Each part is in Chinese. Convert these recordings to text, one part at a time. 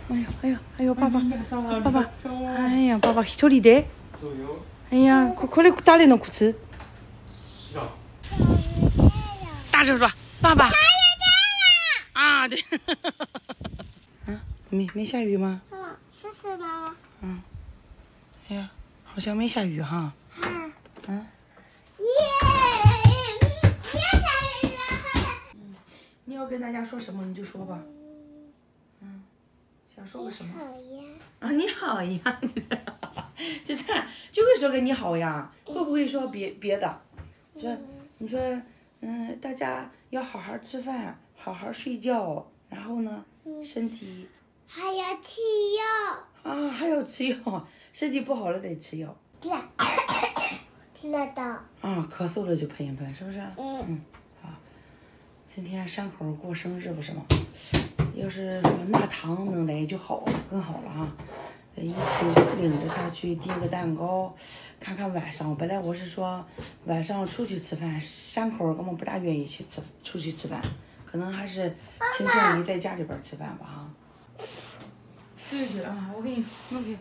哎呦，爸爸，哎呀，爸爸1人で。哎呀，これ誰の靴？大声说，爸爸。啊，对。没下雨吗？ 是什么？ 哎呀，好像没下雨哈。 下雨了。 你要跟大家说什么你就说吧。想说个什么？ 好呀。 啊，你好呀，就这样，就会说个你好呀，会不会说别的？你说，大家要好好吃饭，好好睡觉，然后呢，身体还要吃药啊，还要吃药，身体不好了得吃药。 知道。 啊，咳嗽了就喷一喷，是不是？好，今天山口过生日不是吗？要是说那糖能来就好，更好了哈。一起领着他去订个蛋糕，看看晚上。本来我是说晚上出去吃饭，山口根本不大愿意出去吃饭，可能还是倾向于在家里边吃饭吧哈。对啊，我给你弄给。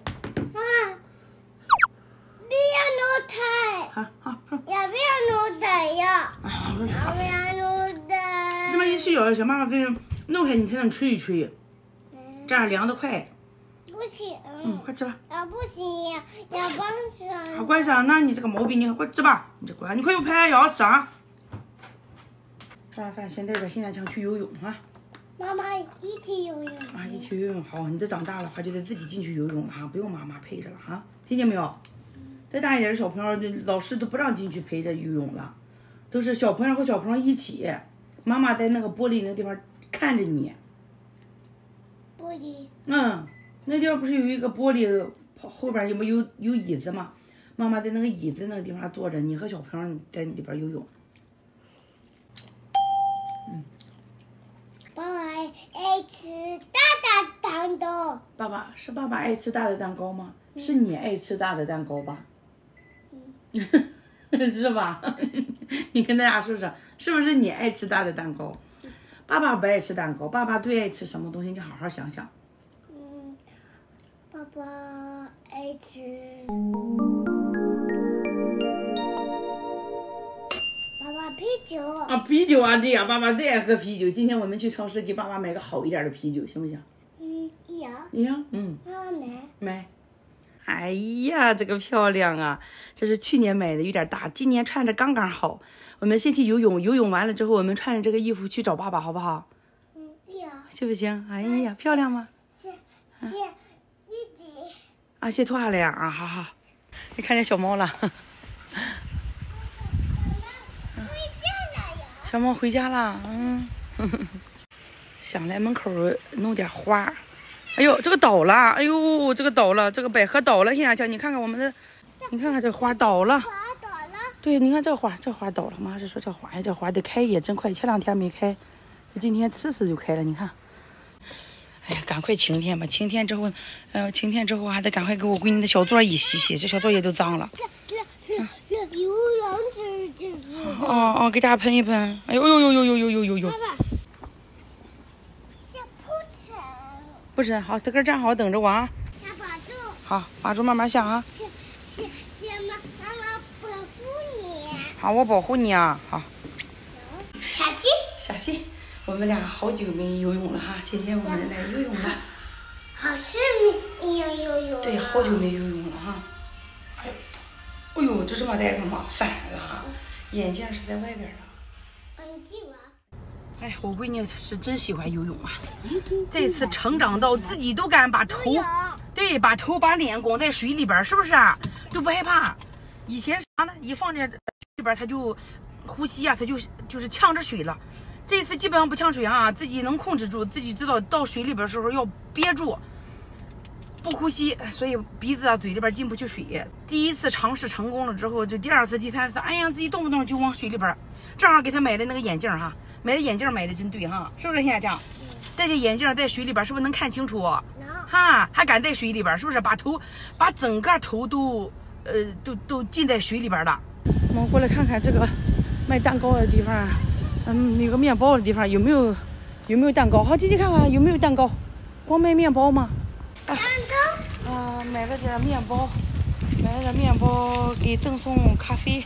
不要弄台。 好。 要不要弄台呀？要不要弄台？ 这么一洗脚，小妈妈给你弄开，你才能吹一吹，这样凉得快。 不行。 快吃吧。 不行，要关上。 好，关上。那你这个毛病，你快吃吧。你这关，你快用拍牙吃啊。吃完饭先带着黑南强去游泳啊。 妈妈一起游泳。 啊，一起游泳好。你这长大了话就得自己进去游泳了哈，不用妈妈陪着了哈，听见没有？再大一点的小朋友，老师都不让进去陪着游泳了，都是小朋友和小朋友一起，妈妈在那个玻璃那个地方看着你。 玻璃。 那地方不是有一个玻璃后边有椅子吗？妈妈在那个椅子那个地方坐着，你和小朋友在里边游泳。 爸爸爱吃大蛋糕。 爸爸爱吃大的蛋糕吗？是你爱吃大的蛋糕吧？是吧？你跟大家说说，是不是你爱吃大的蛋糕？爸爸不爱吃蛋糕，爸爸最爱吃什么东西？你好好想想。 爸爸爱吃。爸爸啤酒。 啊，啤酒啊，对呀，爸爸最爱喝啤酒。今天我们去超市给爸爸买个好一点的啤酒，行不行？ 要。妈妈买。哎呀，这个漂亮啊！这是去年买的，有点大，今年穿着刚刚好。我们先去游泳，游泳完了之后，我们穿着这个衣服去找爸爸，好不好？ 要。 行不行？哎呀，漂亮吗？ 先一起。 啊，先脱下来呀！啊，好。你看见小猫了？小猫回家了，想来门口弄点花。哎呦，这个倒了！哎呦，这个倒了，这个百合倒了。现在你看看我们的，你看看这花倒了。 花倒了。 对，你看这花倒了。妈是说这花得开也真快，前2天没开，今天次就开了。你看，哎呀，赶快晴天吧！晴天之后，晴天之后还得赶快给我闺女的小作业洗洗，这小作业都脏了。 有两只。 哦，给大家喷一喷。哎呦。 爸爸。 不是，好，在这站好，等着我啊。 要把住。 好，把住，慢慢下啊。 妈妈保护你。 好，我保护你啊。好。 小心。 我们俩好久没游泳了哈，今天我们来游泳了。 好是没有游泳。 对，好久没游泳了哈。哎呦，就这么戴上吗？反了哈，眼镜是在外边的。 你记我。 哎，我闺女是真喜欢游泳啊！这次成长到自己都敢把头把脸拱在水里边，是不是啊？都不害怕。以前啥呢？一放在里边，他就呼吸啊，他就是呛着水了。这次基本上不呛水啊，自己能控制住，自己知道到水里边的时候要憋住，不呼吸，所以鼻子啊、嘴里边进不去水。第一次尝试成功了之后，就第2次、第3次，哎呀，自己动不动就往水里边。正好给他买的那个眼镜哈。买的眼镜买的真对哈，是不是？现在讲，戴着眼镜在水里边，是不是能看清楚？哈，还敢在水里边，是不是？把整个头都浸在水里边了。我们过来看看这个卖蛋糕的地方，有个面包的地方有没有蛋糕？好，进去看看有没有蛋糕。 光卖面包吗？ 看到。 买了点面包，给赠送咖啡。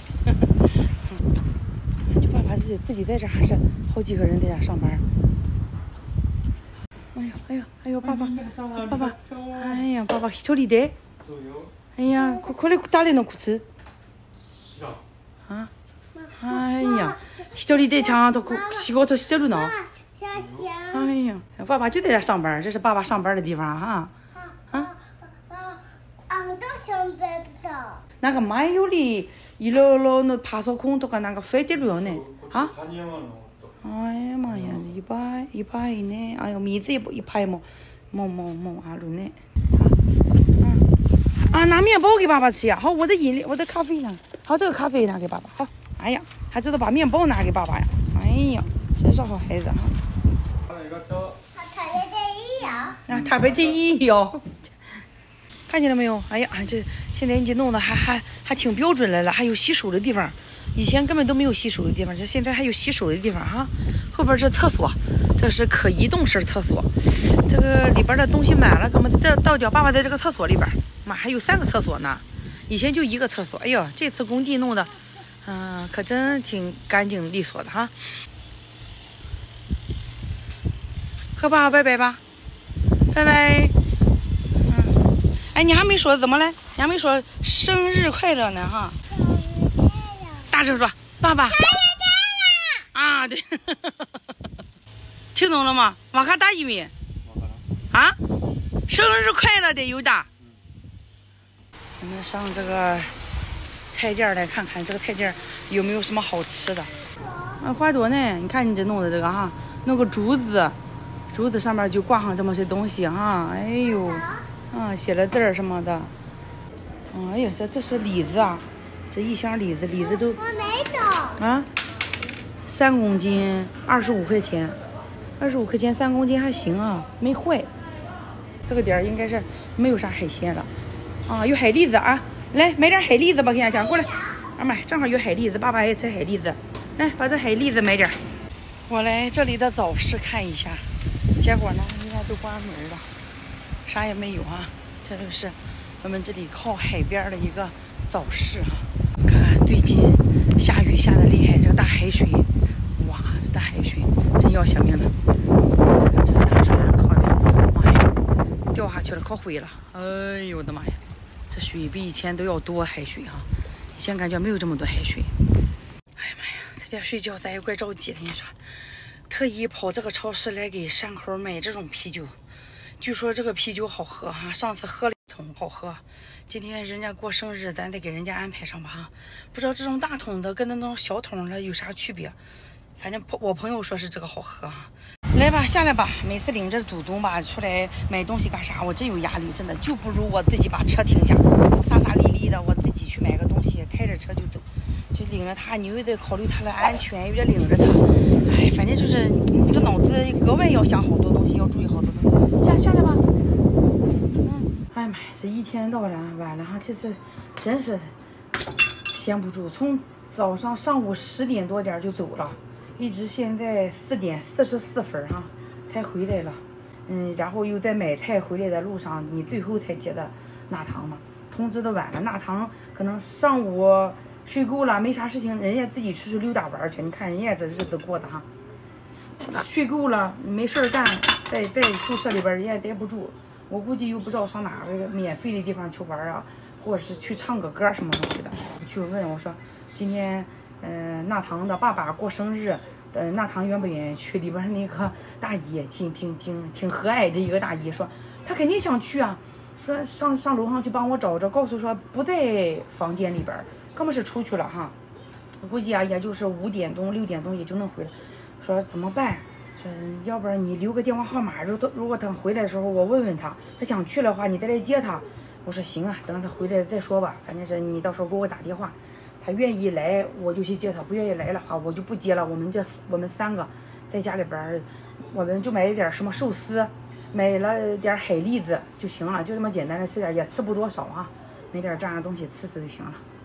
就爸爸自己在这，还是好几个人在这上班。哎呦，爸爸，哎呀，爸爸1人で。哎呀，これ誰の靴？哎呀，1人でちゃんと仕事してるの？哎呀，爸爸就在这上班，这是爸爸上班的地方哈。なんか前よりいろいろのパソコンとかなんか増えてるよね。哎呀妈呀，いっぱいね。哎呦，水いっぱいもあるね。拿面包给爸爸吃呀。好，我的咖啡呢？好，这个咖啡拿给爸爸。好，哎呀，还知道把面包拿给爸爸呀。哎呀，真是好孩子哈。食べていいよ。看见了没有？哎呀，这现在你弄的还挺标准来了，还有洗手的地方。以前根本都没有洗手的地方，这现在还有洗手的地方哈。后边是厕所，这是可移动式厕所。这个里边的东西满了，给我们倒掉。爸爸在这个厕所里边，妈还有3个厕所呢。以前就1个厕所。哎呦，这次工地弄的，可真挺干净利索的哈。和爸爸拜拜吧，拜拜。哎，你还没说怎么了？你还没说生日快乐呢哈。大声说，爸爸。啊，对，听懂了吗？往下打一米。啊，生日快乐的有打。我们上这个菜店来看看，这个菜店有没有什么好吃的。花朵呢？你看你这弄的这个哈，弄个竹子上面就挂上这么些东西哈。哎呦，写了字儿什么的。哎呀，这是李子啊，这一箱李子都。我没懂。3公斤25块钱，25块钱3公斤还行啊，没坏。这个点应该是没有啥海鲜了。有海蛎子啊，来买点海蛎子吧，跟人家讲过来。买，正好有海蛎子，爸爸爱吃海蛎子。来，把这海蛎子买点。我来这里的早市看一下，结果呢，应该都关门了，啥也没有啊。这就是我们这里靠海边的一个早市哈。看看最近下雨下的厉害，这个大海水，哇，这大海水真要性命了。这个大船靠边，妈呀，掉下去了，可毁了。哎呦我的妈呀，这水比以前都要多海水哈，以前感觉没有这么多海水。哎呀妈呀，这点睡觉咱也怪着急的，你说，特意跑这个超市来给山口买这种啤酒，据说这个啤酒好喝哈，上次喝了1桶好喝。今天人家过生日，咱得给人家安排上吧哈。不知道这种大桶的跟那种小桶的有啥区别，反正我朋友说是这个好喝哈。来吧，下来吧。每次领着祖宗吧出来买东西干啥，我真有压力，真的就不如我自己把车停下，撒撒利利的，我自己去买个东西，开着车就走，就领着他，你又得考虑他的安全，又得领着他，哎，反正就是你这个脑子格外要想好多东西，要注意好多东西。下来吧。哎呀妈呀，这一天到晚了哈，这次真是闲不住，从上午10点多点就走了，一直现在4点44分哈才回来了。然后又在买菜回来的路上，你最后才接的纳糖嘛，通知的晚了，纳糖可能上午睡够了没啥事情，人家自己出去溜达玩去，你看人家这日子过的哈，睡够了没事干，在宿舍里边人家也待不住。我估计又不知道上哪个免费的地方去玩啊，或者是去唱个歌什么东西的。去问我说，今天纳糖的爸爸过生日，纳糖愿不愿意去？里边那个大姨挺和蔼的一个大姨说，她肯定想去啊，说上楼上去帮我找着，告诉说不在房间里边，根本是出去了哈。我估计啊，也就是5点钟6点钟也就能回来。说怎么办？说要不然你留个电话号码，如果他回来的时候我问问他，他想去的话你再来接他。我说行啊，等他回来再说吧，反正是你到时候给我打电话，他愿意来我就去接他，不愿意来的话我就不接了。我们3个在家里边，我们就买一点什么寿司，买了点海蛎子就行了，就这么简单的吃点，也吃不多少啊，买点这样的东西吃就行了。